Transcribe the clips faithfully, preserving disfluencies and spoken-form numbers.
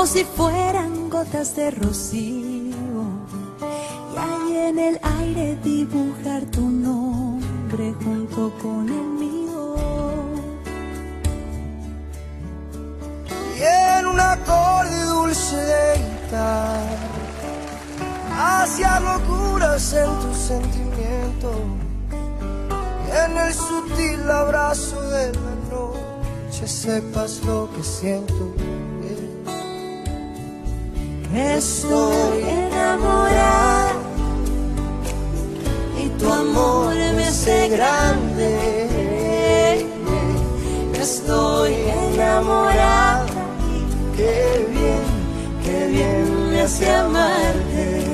como si fueran gotas de rocío, y ahí en el aire dibujar tu nombre junto con el mío. Y en un acorde dulce de guitarra, hacia locuras en tu sentimiento, y en el sutil abrazo de la noche sepas lo que siento. Estoy enamorada y tu amor me hace grande. Estoy enamorada y qué bien, qué bien me hace amarte.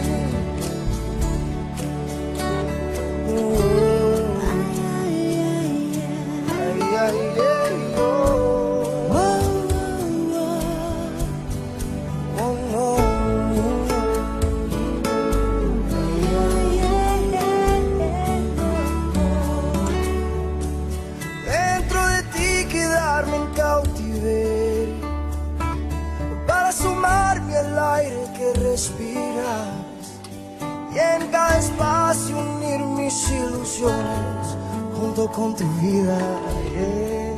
Y en cada espacio unir mis ilusiones junto con tu vida. Yeah.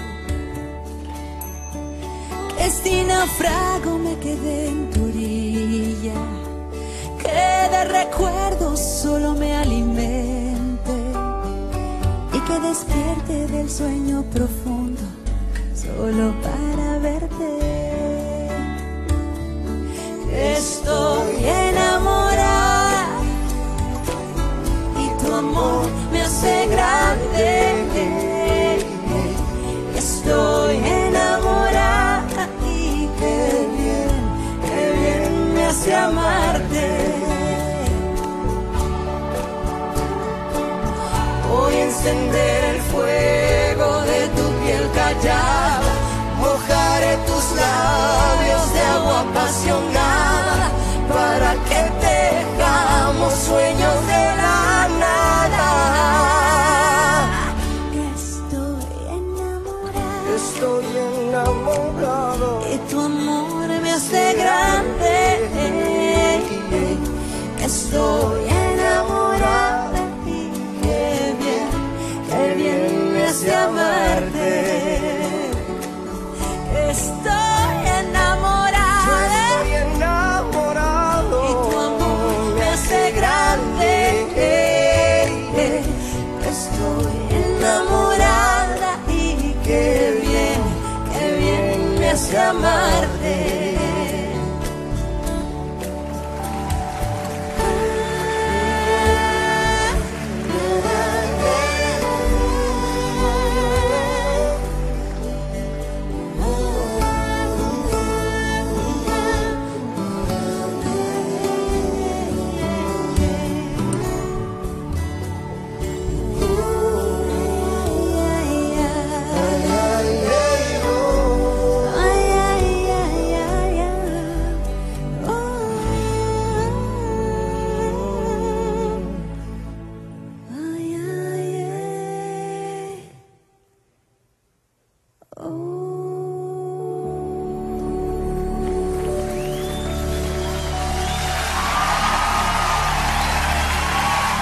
Que si naufrago me quedé en tu orilla, que de recuerdos solo me alimente y que despierte del sueño profundo solo para verte. Estoy enamorada y tu amor me hace grande. Estoy enamorada y qué bien, qué bien me hace amarte. Voy a encender el fuego de tu piel callada, mojaré tus labios de agua apasionada para que tejamos sueños de la nada. Estoy enamorada, estoy enamorado y tu amor me hace grande. Estoy enamorada y qué bien, qué bien me hace amarte. Estoy enamorada, estoy enamorado y tu amor me hace grande. Estoy enamorada y qué bien, qué bien me hace amarte.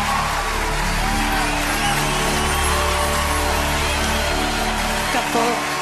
Capo.